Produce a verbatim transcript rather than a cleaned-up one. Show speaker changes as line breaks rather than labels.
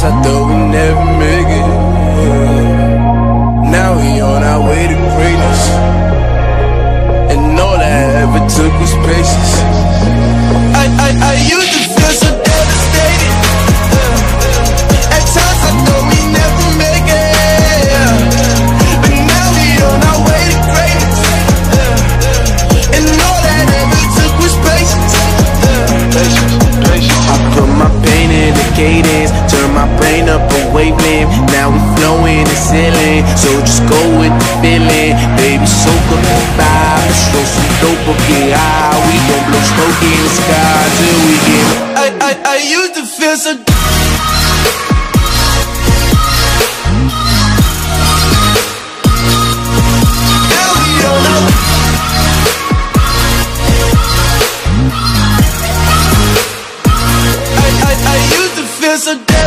I thought we never make it. Now we on our way to greatness, and all I ever took was patience. I, I, I used to feel so devastated. At times I thought we never make it, but now we on our way to greatness, and all I ever took was patience. Patience, patience. I put my pain in the cadence, turn my brain up a wavelength. Now we flowing and sailing, so just go with the feeling. Baby, soak up the vibe, let's throw some dope up, get high. We gon' blow smoke in the sky till we get. I, I, I used to feel so. Now we on our. I, I, I used to feel so.